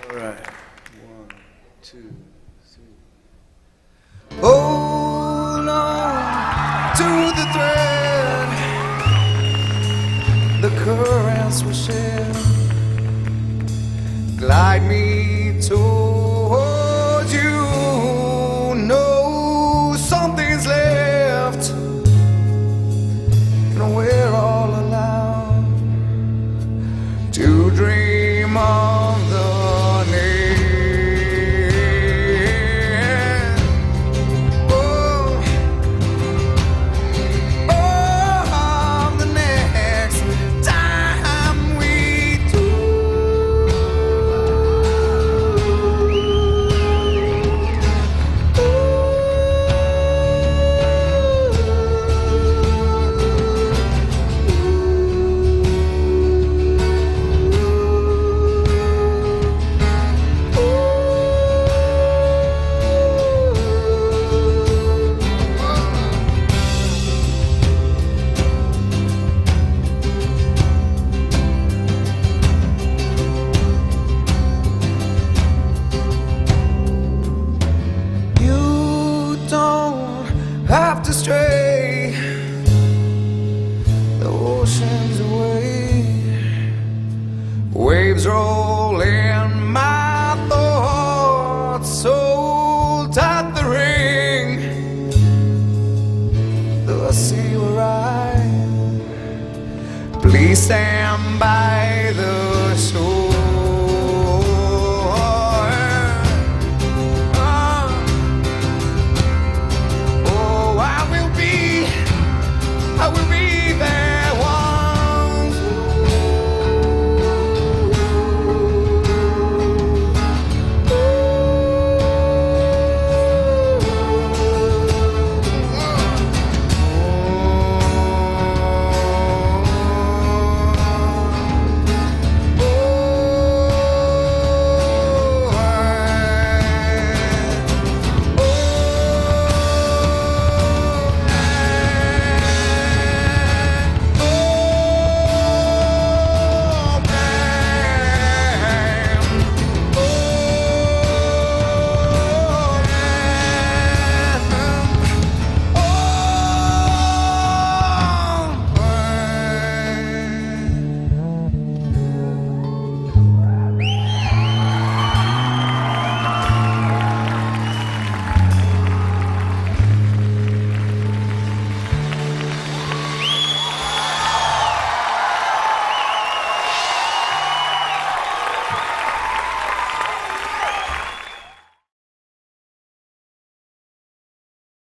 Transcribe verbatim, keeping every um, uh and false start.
All right. One, two, three. Hold on to the thread the currents will share. Glide me towards you. Know something's left, and we're all allowed to dream of the have to stray the oceans away. Waves roll in my thoughts, so tight the ring. The sea will rise. Please stand by the shore.